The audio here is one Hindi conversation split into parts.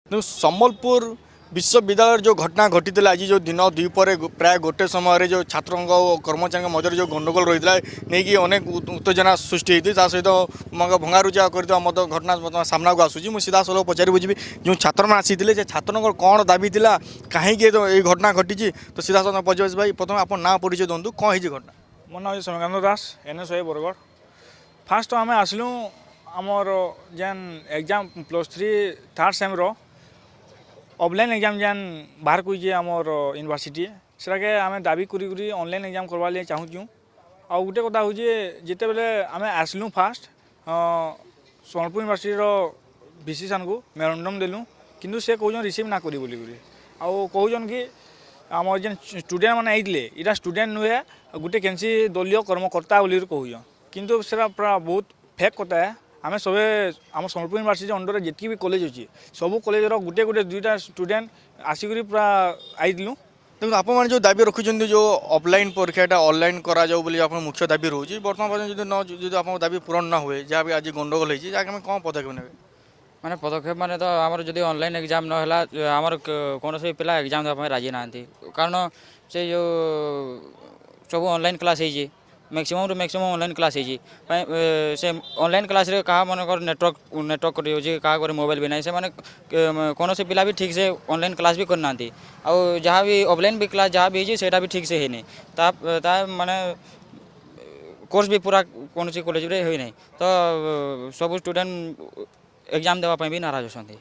तेणु सम्बलपुर विश्वविद्यालय जो घटना घटी आज जो दिन द्वीपर प्राय गोटे समय जो छात्रों कर्मचारी मध्य जो गंडगोल रही है नहीं कि अनेक उत्तेजना सृष्टि होती सहित भंगारुजा कर घटना सामना को आसूँ मुझे सीधा सलख पचारि बुझी जो छात्र मैंने आसी से छात्रों कौन दाबी था कहीं ये घटना घटी तो सीधा सलख पचार भाई प्रथम आप ना परिचय दिखाँ कौन है घटना मो ना सोमकांत दास NSY बरगढ़ फास्ट आम आसलु आमर जेन एग्जाम +3 3rd सेम रो ऑफलाइन एग्जाम जेन बाहर को आमर यूनिवर्सिटी सेटाके आम दाबी करी ऑनलाइन एग्जाम करवा लिए चाहूँ आ गोटे कथा हूँ जिते बेले आम आसलु फास्ट सोनपुर यूनिवर्सिटी VC सान को मेमोरेंडम देलु किंतु से कहूँ रिसीव ना करी बोली कहून कि आम जेन स्टूडेंट मैंने आइले यहाँ स्टूडेंट नुहे गोटे कैंसी दलीय कर्मकर्ता बोली कहूँ किंतु से पूरा बहुत फेक कथा है आम सब आम सोनपुर यूनिवर्सिटी अंडर जितकी भी कॉलेज अच्छी सब कॉलेज गोटे गोटे दुईटा स्टूडेंट आसिक पूरा आईलु देखो आप जो दाबी रखुच्च जो ऑफलाइन परीक्षा ऑनलाइन करा जाऊ बोली आप मुख्य दाबी रोचे बर्तमान पर्यटन जो आप दाबी पूरण ना हुए जहाँ भी आज गंडगोल होती है कौन पदक्षेप ने माने पदक्षेप माने तो आमर जदि ऑनलाइन एग्जाम न होला आमर कौन से पिला एग्जाम देवा राजी ना कारण से जो सब ऑनलाइन क्लास है मैक्सिमम रू मैक्सिमम ऑनलाइन क्लास है से ऑनलाइन क्लास रे कहा मनकर नेटवर्क कर मोबाइल भी ना से माने कौन से पिला भी ठीक से ऑनलाइन क्लास भी करना आउ जहाँ भी ऑफलाइन भी क्लास जहाँ भी है भी ठीक से है नहीं माने कोर्स भी पूरा कौन सी कॉलेज रे होई नहीं तो सब स्टूडेंट एग्जाम देवा भी नाराज होती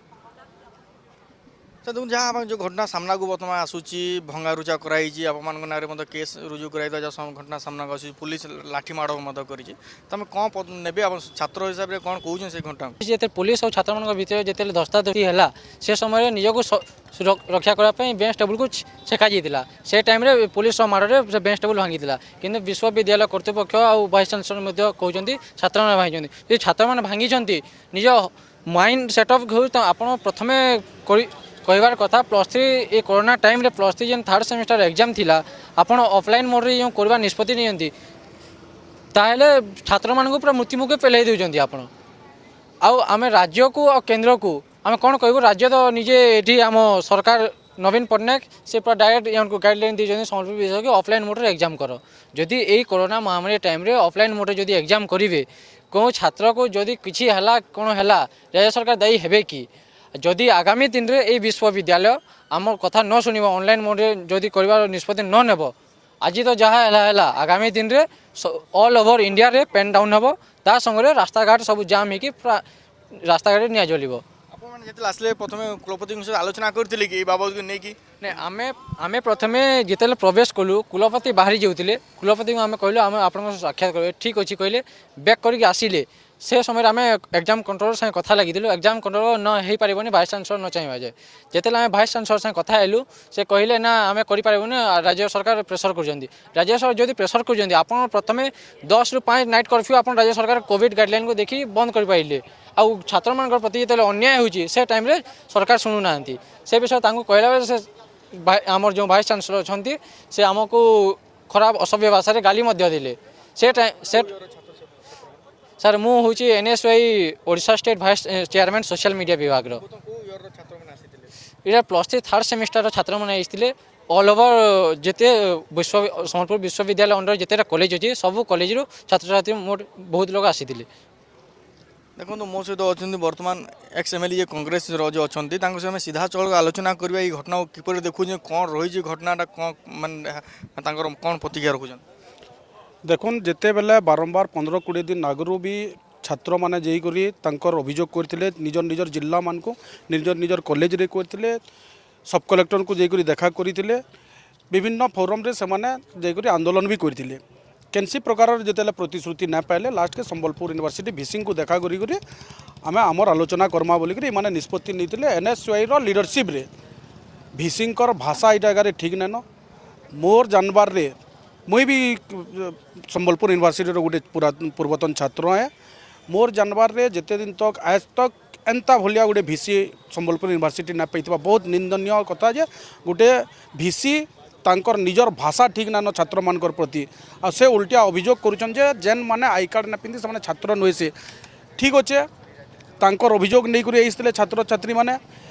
देखो जहाँ जो घटना सामना को बर्तमान आसूची भंगारुजा कराई आप ना केस रुजु कराई घटना सामना को आसूँ पुलिस लाठी माड़ करें कौन ने छात्र हिसाब से कौन कौन से घटना जो पुलिस और छात्र मान भर जो धस्ताधस्ती है से समय निजक रक्षा करने बेंच टेबुल को छेका जाता से टाइम पुलिस माड़े से बेंच टेबुल भांगी कि विश्वविद्यालय कर्तृपक्ष और वाइस चांसलर कहते छात्र मैंने भांगी छात्र मैंने भांगी निज माइंड सेटअप हो तो आप प्रथम कहबार कथा +3 ये कोरोना टाइम रे +3 जेन 3rd सेमेस्टर एग्जाम थिला आपण ऑफलाइन मोड रे जो करबा निष्पत्ति नियंती ताहेले छात्र मान को पूरा मृत्यु मुखे पेलाई देउजंती आपण आमे राज्य को और केंद्र को आमे कोन कहबो राज्य तो निजे एठी आम सरकार नवीन पट्टनायक से पूरा डायरेक्ट इनको गाइडलाइन दी सम्बलपुर विषय के ऑफलाइन मोड रे एग्जाम करो जदि यही कोरोना महामारी टाइम रे ऑफलाइन मोड रे जदि एग्जाम करेंगे कौन छात्र को जदि किसी है कौन है राज्य सरकार दायी है कि जदि आगामी दिन रे ए विश्वविद्यालय आम कथा न शुण ऑनलाइन मोड रे जदि कर निष्पत्ति न नेब आज तो जहाँ है आगामी दिन रे ऑल ओवर इंडिया रे पेन डाउन हम ता संगे रास्ता घाट सब जाम हो रास्ता घाट निया चलो आसले प्रथम कुलपति आलोचना करते कि बाबद को नहीं कि नहीं आमे प्रथमे जिते प्रवेश कलु कुलपति बाहरी जाऊे कुलपति को आम कहलु आम आप साक्षात कर ठीक अच्छे कहले बैक करके आसिले से समय आम एग्जाम कंट्रोलर संगे कथा लगी एग्जाम कंट्रोलर न हो पारे भाइस चांसलर न चाहिए जाए जिते आम भाइस चांसलर संगे कथा हेलु से कहले ना आम करें राज्य सरकार प्रेसर कर राज्य सरकार जब प्रेसर कर प्रथम 10 ରୁ 5 नाइट कर्फ्यू आप राज्य सरकार कोविड गाइडलाइन को देखी बंद कर पाइले आउ छात्र मान प्रति जो अन्याय होची से टाइम रे सरकार शुणुना से विषय कहला से आमर जो भाइस चांसलर अच्छा से आमको खराब असभ्य भाषा गाली देले से टाइम से सर मु हूँ NSY Odisha state vice chairman social media विभाग ये +3 3rd सेमेस्टर छात्र मैंने आते ऑल ओवर जिते सम्बलपुर विश्वविद्यालय अंडर जिते कॉलेज अच्छी सब कॉलेज रू छात्र छात्री मोट बहुत लोग आसी देखो मो सहित अच्छा बर्तमान XMLE कांग्रेस जो अच्छा सीधा चल आलोचना करवा ये घटना किपर देखु कौन रही घटनाटा कौन मान कौन प्रतिक्रिया रखुन देखुन जिते बेले बारंबार 15-20 दिन आगु भी छात्र मैंने जाकर अभियोग करते निजर निजर जिला मान को निजर निजर कॉलेज रे करते सब कलेक्टर को जाकर देखा करते विभिन्न फोरम रे सेमाने जाकर आंदोलन भी करते कैंसी प्रकार जिते प्रतिश्रुति ना पाइले लास्ट के संबलपुर यूनिवर्सिटी VC को देखा करी आम आमर आलोचना करमा बोलिक मैंने निष्पत्ति नहीं NSY लीडरशिप रे VC भाषा यहाँ ठीक नैन मोर जानबार रे मुई भी संबलपुर यूनिवर्सिटी गोटे पूर्वतन छात्र है मोर जानबार रे जिते दिन तक आज तक एंता भलिया गोटे VC संबलपुर यूनिवर्सिटी ना पाई बहुत निंदनीय कथा जे गोटे VC तांकर निजर भाषा ठीक ना छात्र मान प्रति आ से उल्टिया अभियोग करुछन जे जेन माने आई कार्ड ना पिंधि से छात्र नुहे से ठीक अच्छे तांकर अभियोग नहीं कर छात्र छात्री माने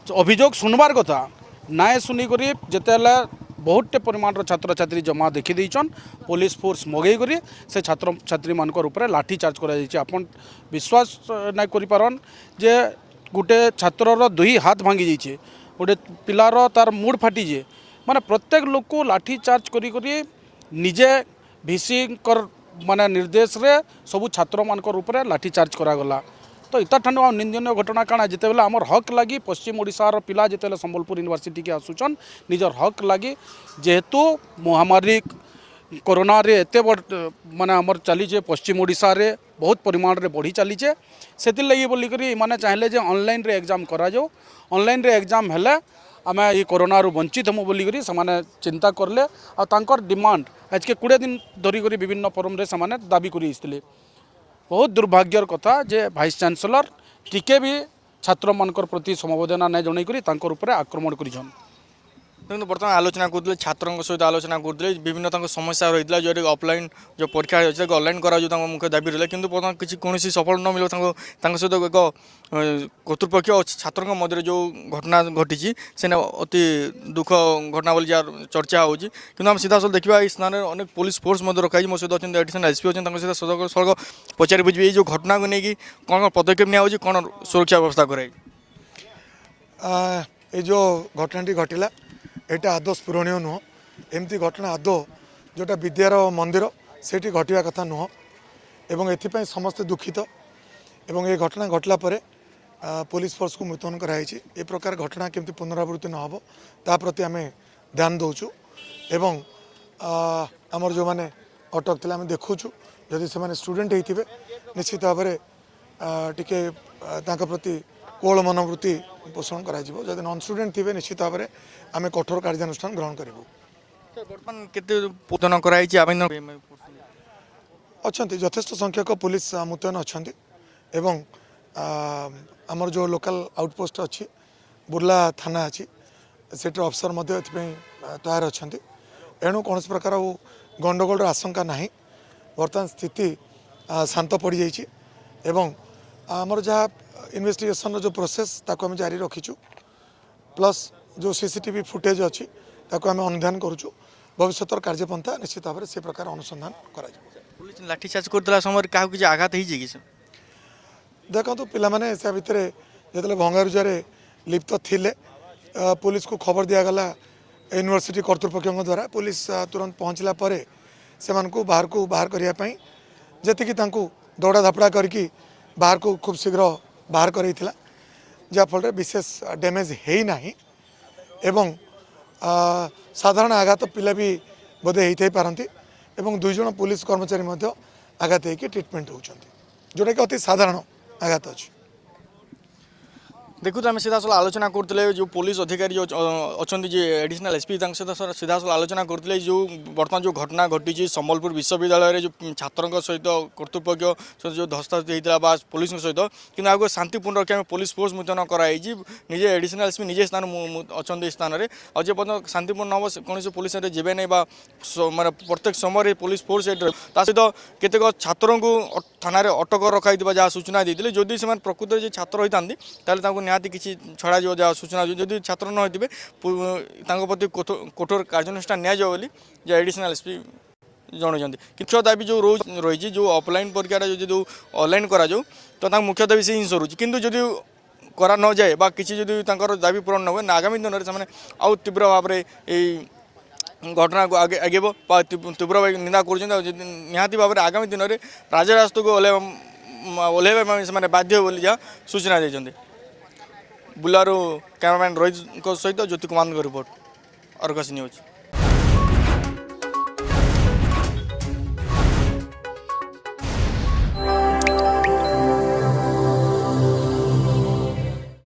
अभियोग सुनबार कथा नाय सुनिक जितेला बहुतटे परिमाण छात्र छात्री जमा देखी देछन पुलिस फोर्स मगई करी से छात्र छात्री मानकर ऊपर लाठी चार्ज करा जायछि। आपण विश्वास नाय करि पारन जे गोटे छात्रर दुई हाथ भांगी जाइए गोटे पिलार तार मुड फाटी जे माने प्रत्येक लोक को लाठी चार्ज करी करी निजे भिसी कर माने निर्देश रे सबू छात्र मानकर ऊपर लाठी चार्ज करागला। तो इता ठंड निंदनीय घटना काଣା जितेबेले आमर हक लगी पश्चिम ओडिशार पिला जितेबेले संबलपुर यूनिवर्सिटी के आसुचन निजर हक लगी जेहेतु महामारी कोरोना रे एते बड़ माने आमर चलीचे पश्चिम ओडिशा रे बहुत परिमाण रे बढ़ी चलीचे से लगी बोलिक माने चाहले जे ऑनलाइन रे एग्जाम करा जाओ ऑनलाइन रे एग्जाम हेले आम ये कोरोना रु वंचित हम बोलिक से चिंता करले आ तांकर डिमांड आज के 20 दिन धरिक विभिन्न फोरम रे से दाबी करी बहुत दुर्भाग्यर कथा जे भाइस चांसलर टिके भी छात्र मानकर प्रति समवेदना नहीं जनईकरी तांकर ऊपर आक्रमण करिछन। देखो बर्तमान आलोचना करते छात्रों सहित आलोचना करते विभिन्न समस्या रही है जो ऑफलाइन जो परीक्षा अच्छे ऑनलाइन करा मुख्य दाबी रहा कि बर्तमान किसी कौन सफल न मिले सहित एक कर्तृपक्ष और छात्रों मध्य जो घटना घटी से अति दुख घटना बोली जार चर्चा होगी कि आम सीधा सल देखा इस स्थान में अनेक पुलिस फोर्स रखाई मो सहित अच्छा एडिशनल एसपी अच्छे सहित सड़क सड़क पचारि बुझे जो घटना को लेकिन कौन कौन पदक्षेप निया कौन सुरक्षा व्यवस्था कराई ये जो घटना घटला यहाँ आदौ स्फुरणीय नुह एमती घटना आदौ जोटा विद्यार मंदिर से घटवा कथा नुह एवं एथिपाई समस्ते दुखित एवं ये घटना घटला परे पुलिस फोर्स को मुतयन कराई ए प्रकार घटना केमती पुनरावृत्ति न हो ता प्रति आम ध्यान दौचु एवं आमर जो मैंने अटक थे आम देखुचु जदि से स्टूडेंट होते निश्चित भाव में टिके प्रति कोल मनोवृत्ति पोषण करा नॉन स्टूडेंट थे निश्चित भाव में आम कठोर कार्यानुष्ठान ग्रहण करूँ। बर्तमान केतन कराई आवेदन अच्छा यथेष्ट संख्यक पुलिस मुतयन अच्छा एवं आमर जो लोकल आउटपोस्ट अच्छी बुर्ला थाना अच्छी से अफसर तैयार अच्छा एणु कौन प्रकार गंडगोल आशंका ना बर्तमान स्थिति शांत पड़ जाइए आमर जहाँ इन्वेस्टिगेशन जो प्रोसेस ताको आम जारी रखीचु प्लस जो सीसीटीवी फुटेज अच्छी ताको आम अनुधान करुचु भविष्य कार्यपंथा निश्चित भाव में से प्रकार अनुसंधान करा पुलिस लाठीचार्ज करते समय क्या किसी आघात हो देखो पिलाने से भितर जो भंगारुजार लिप्त थिले पुलिस को खबर दिगला यूनिवर्सिटी कर्तृपक्ष द्वारा पुलिस तुरंत पहुँचला से बाहर करने जी दौड़ा धापड़ा करके बाहर को खूब शीघ्र बाहर कर जहाँफल विशेष डैमेज है ना एवं साधारण आघात पिला भी बोधे होते पारती एवं 2 जन पुलिस कर्मचारी आघात होकर ट्रिटमेंट होती जोटा कि अति साधारण आघात अच्छी। देखु आम सीधा आलोचना करते जो पुलिस अधिकारी जो अच्छा जी एडिशनल एसपी सहित सीधा आलोचना करते जो बर्तमान जो घटना घटी संबलपुर विश्वविद्यालय जो छात्रों सहित कर्तृपक्ष जो धस्ताधस्ती होता पुलिस सहित कि आपको शांतिपूर्ण रखा पुलिस फोर्स मुतयन कराई निजे एडिशनल एसपी निजे स्थान अच्छा स्थान में और जो पर्यटन शांतिपूर्ण हम कौन पुलिस जीवे नहीं माने प्रत्येक समय पुलिस फोर्स सहित केतेक छात्रों को थाना अटक रखाई जहाँ सूचना देते जदि से प्रकृत में छात्र होता निहाती किसी छड़ा जहाँ सूचना जदि छात्र न होते प्रति कठोर कार्यानुष्ठान नि एडिशनल एसपी जन मुख्य दाबी जो रही जो ऑफलाइन परीक्षा जो ऑनलाइन करा तो मुख्य दाबी से ही सरुच किंतु जदि करा न जाए किसी जदि दाबी पूरण न हुए आगामी दिन में आउ तीव्र भाव में घटना को आगे आगे तीव्र निंदा कर भाव में आगामी दिन में राजरास्ता को ओह्लैवा से बाध्य बोली जहाँ सूचना देते बुलारू कैमरामैन रोहित सहित Jyoti Kumar report Argus news.